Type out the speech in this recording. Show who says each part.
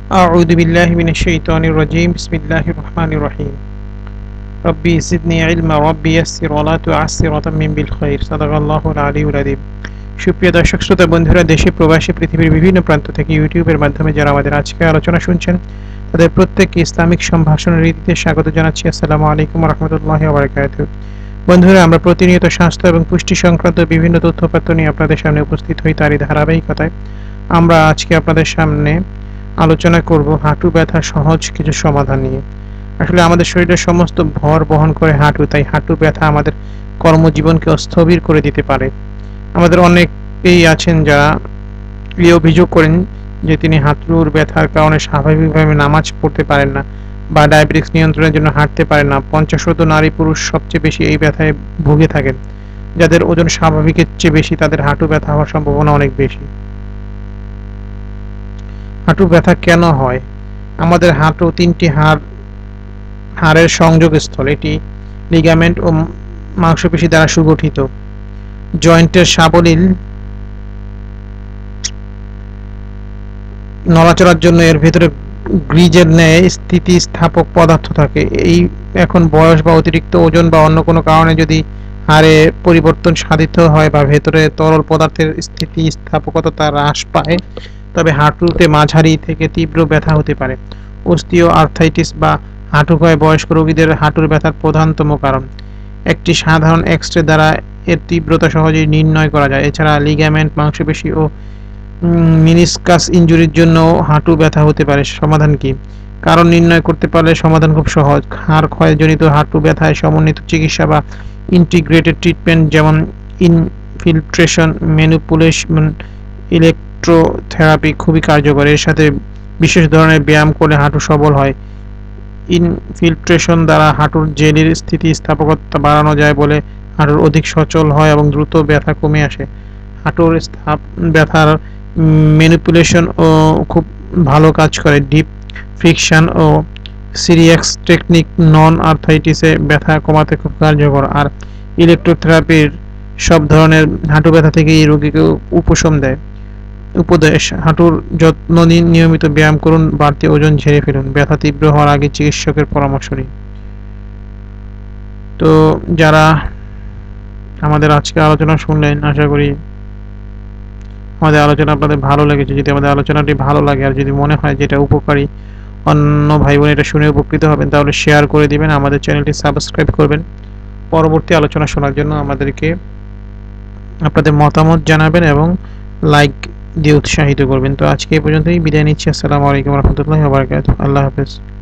Speaker 1: أعوذ بالله من الشيطان الرجيم بسم الله الرحمن الرحيم ربي زدني علما ربي يسر ولا تعسر وتمم بالخير صدق الله العلي العظيم সুপ্রিয় দর্শক শ্রোতা বন্ধুরা, দেশে প্রবাসী পৃথিবীর বিভিন্ন প্রান্ত থেকে ইউটিউবের মাধ্যমে যারা আমাদের আজকে আলোচনা শুনছেন তাদের প্রত্যেককে ইসলামিক সম্ভাষণের রীতিতে স্বাগত জানাচ্ছি। আসসালামু আলাইকুম ওয়া রাহমাতুল্লাহি ওয়া বারাকাতুহু। বন্ধুরা, আমরা প্রতিনিয়ত স্বাস্থ্য এবং পুষ্টি সংক্রান্ত বিভিন্ন তথ্যপত্র নিয়ে আপনাদের সামনে উপস্থিত হই। তারই ধারাবাহিকতায় আমরা আজকে আপনাদের সামনে আলোচনা করব হাঁটু ব্যথার সহজ কিছু সমাধান নিয়ে। আসলে আমাদের শরীরের সমস্ত ভর বহন করে হাঁটু, তাই হাঁটু ব্যথা আমাদের কর্মজীবনকে স্থবির করে দিতে পারে। আমাদের অনেকেই আছেন যারা এই অভিযোগ করেন যে তিনি হাঁটুর ব্যথার কারণে স্বাভাবিকভাবে নামাজ পড়তে পারেন না বা ডায়াবেটিস নিয়ন্ত্রণের জন্য হাঁটতে পারেন না। 50% নারী পুরুষ সবচেয়ে বেশি এই ব্যথায় ভুগে থাকেন। যাদের ওজন স্বাভাবিকের চেয়ে বেশি তাদের হাঁটু ব্যথা হওয়ার সম্ভাবনা অনেক বেশি। হাঁটু ব্যথা কেন হয়? আমাদের হাঁটু তিনটি হাড়ের সংযোগস্থল। এটি লিগামেন্ট ও মাংসপেশি দ্বারা সুগঠিত। জয়েন্টের সাবলীল নড়াচড়ার জন্য এর ভেতরে গ্রিজের ন্যায় স্থিতিস্থাপক পদার্থ থাকে। এই এখন বয়স বা অতিরিক্ত ওজন বা অন্য কোনো কারণে যদি হাড়ে পরিবর্তন সাধিত হয় বা ভেতরে তরল পদার্থের স্থিতিস্থাপকতা হ্রাস পায়, তবে হাঁটুতে মাঝারি থেকে তীব্র ব্যথা হতে পারে। অস্টিও আর্থ্রাইটিস বা হাঁটুক্ষয় বয়স্ক রোগীদের হাঁটুর ব্যথার প্রধানতম কারণ। একটি সাধারণ এক্স-রে দ্বারা এর তীব্রতা সহজেই নির্ণয় করা যায়। এছাড়া লিগামেন্ট, মাংসপেশি ও মিনিসকাস ইনজুরির জন্য হাঁটু ব্যথা হতে পারে। সমাধান কি? কারণ নির্ণয় করতে পারলে সমাধান খুব সহজ। হাড় ক্ষয়জনিত হাঁটু ব্যথায় সমন্বিত চিকিৎসা বা ইন্টিগ্রেটেড ট্রিটমেন্ট যেমন ইনফিল্ট্রেশন, ম্যানিপুলেশন, ইলেকট্রোথেরাপি খুবই কার্যকর। এর সাথে বিশেষ ধরনের ব্যায়াম করলে হাঁটু সবল হয়। ইনফিল্ট্রেশন দ্বারা হাঁটুর জেলির স্থিতিস্থাপকতা বাড়ানো যায় বলে হাঁটুর অধিক সচল হয় এবং দ্রুত ব্যথা কমে আসে। হাঁটুর ব্যথার ম্যানিপুলেশন ও খুব ভালো কাজ করে। ডিপ ফ্রিকশন ও সিরিয়াক্স টেকনিক নন আর্থ্রাইটিসে ব্যথা কমাতে খুব কার্যকর। আর ইলেকট্রোথেরাপির সব ধরনের হাঁটু ব্যথা থেকে এই রোগীকে উপশম দেয়। উপদেশ: হাঁটুর যত্ন নিন, নিয়মিত ব্যায়াম করুন, বাড়তি ওজন ঝেড়ে ফেলুন, ব্যথা তীব্র হওয়ার আগে চিকিৎসকের পরামর্শ নিন। তো যারা আমাদের আজকে আলোচনা শুনলেন, আশা করি আমাদের আলোচনা আপনাদের ভালো লেগেছে। যদি আমাদের আলোচনাটি ভালো লাগে আর যদি মনে হয় যে এটা উপকারী, অন্য ভাই বোন এটা শুনে উপকৃত হবেন, তাহলে শেয়ার করে দিবেন। আমাদের চ্যানেলটি সাবস্ক্রাইব করবেন। পরবর্তী আলোচনা শোনার জন্য আমাদেরকে আপনাদের মতামত জানাবেন এবং লাইক দিয়ে উৎসাহিত করবেন। তো আজকে এই পর্যন্তই বিদায় নিচ্ছি। আসসালামু আলাইকুম ওয়া রাহমাতুল্লাহি ওয়া বারাকাতুহু। আল্লাহ হাফেজ।